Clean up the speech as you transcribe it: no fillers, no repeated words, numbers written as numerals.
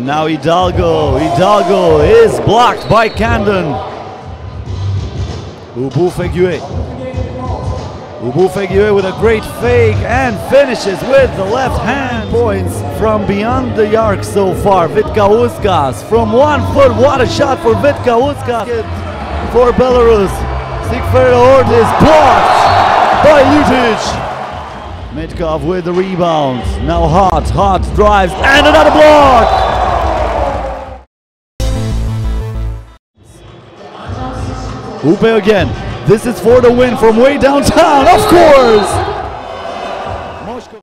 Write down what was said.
now Hidalgo. Hidalgo is blocked by Candon. Ubu Fegué. Ubu Fegué with a great fake and finishes with the left hand. Points from beyond the arc so far. Vitka Uskas from 1 foot. What a shot for Vitka Uskas. For Belarus. Sigfredo Hort is blocked by Lutic. Mitkov with the rebound. Now Hot drives and another block. Upe again. This is for the win from way downtown, of course!